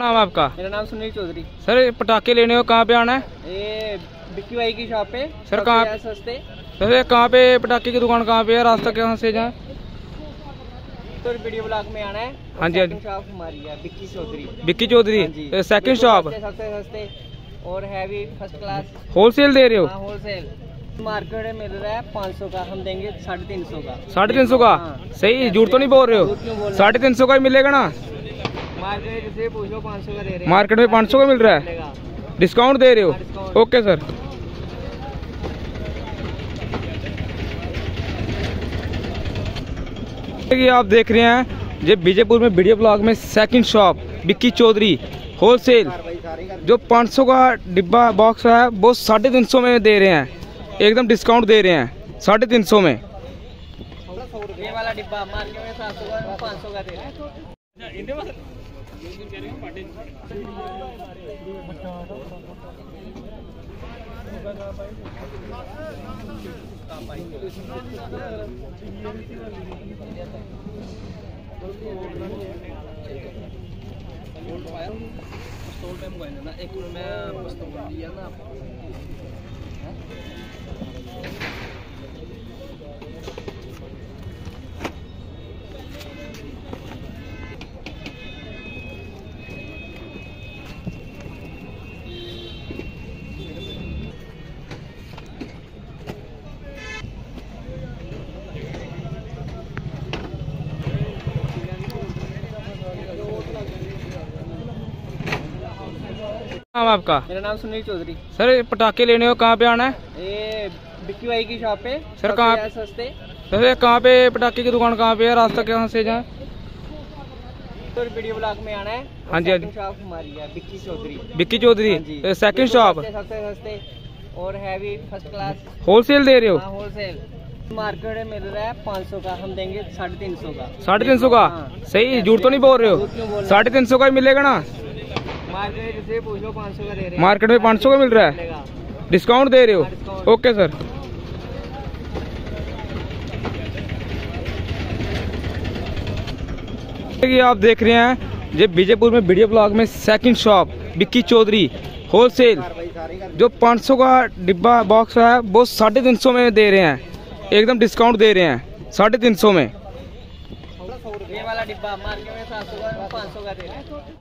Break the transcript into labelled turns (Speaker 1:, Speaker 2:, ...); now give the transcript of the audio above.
Speaker 1: नाम आपका?
Speaker 2: मेरा नाम सुनील चौधरी।
Speaker 1: सर पटाखे लेने हो, कहाँ पे आना है?
Speaker 2: ये बिक्की भाई की शॉप पे।
Speaker 1: सर कहाँ
Speaker 2: सस्ते?
Speaker 1: सर कहाँ पे पटाखे की दुकान कहाँ पे है, रास्ता कहाँ से जाए?
Speaker 2: तो वीडियो ब्लॉग में आना है।
Speaker 1: हाँ जी,
Speaker 2: शॉप हमारी है बिक्की चौधरी।
Speaker 1: Bikki Chaudhary second shop.
Speaker 2: सबसे सस्ते और हैवी फर्स्ट क्लास।
Speaker 1: होलसेल दे रहे हो?
Speaker 2: हाँ होलसेल। मार्केट में मिल रहा है 500 का, हम देंगे 350 का।
Speaker 1: 350 का? सही, झूठ तो नहीं बोल रहे हो? 350 का ही मिलेगा ना?
Speaker 2: मार्केट से पूछ लो 500 का दे रहे हैं।
Speaker 1: मार्केट में 500 का मिल रहा है, डिस्काउंट दे रहे हो? Okay sir. ये आप देख रहे हैं ये बीजेपुर में वीडियो ब्लॉग में second shop Bikki Chaudhary wholesale. जो 500 का डिब्बा बॉक्स है वो 350 में दे रहे हैं, एकदम डिस्काउंट दे रहे हैं 350 में।
Speaker 2: ये वाला डिब्बा मार्केट में 700 का, 500 का दे रहे हैं।
Speaker 1: नाम आपका?
Speaker 2: मेरा नाम सुनील चौधरी।
Speaker 1: सर पटाखे लेने हो, कहाँ पे आना है?
Speaker 2: ये बिक्की भाई की शॉप पे।
Speaker 1: सर कहाँ
Speaker 2: सस्ते?
Speaker 1: सर कहाँ पे पटाखे की दुकान कहाँ पे है, रास्ता कहाँ से जाए?
Speaker 2: तो वीडियो ब्लॉग में आना है।
Speaker 1: हाँ जी,
Speaker 2: शॉप हमारी है बिक्की चौधरी।
Speaker 1: Bikki Chaudhary second shop.
Speaker 2: सबसे सस्ते और हैवी फर्स्ट क्लास।
Speaker 1: होलसेल दे रहे हो?
Speaker 2: हाँ होलसेल। मार्केट में मिल रहा है 500 का, हम देंगे 350 का।
Speaker 1: 350 का? सही, झूठ तो नहीं बोल रहे हो? 350 का ही मिलेगा ना?
Speaker 2: मार्केट से पूछ लो 500 का दे रहे हैं।
Speaker 1: मार्केट में 500 का मिल रहा है, डिस्काउंट दे रहे हो? Okay sir. ये आप देख रहे हैं ये बीजेपुर में वीडियो ब्लॉग में second shop Bikki Chaudhary wholesale. जो 500 का डिब्बा बॉक्स है वो 350 में दे रहे हैं, एकदम डिस्काउंट दे रहे हैं 350 में।
Speaker 2: ये वाला डिब्बा मार्केट में 700 का, 500 का दे रहे हैं।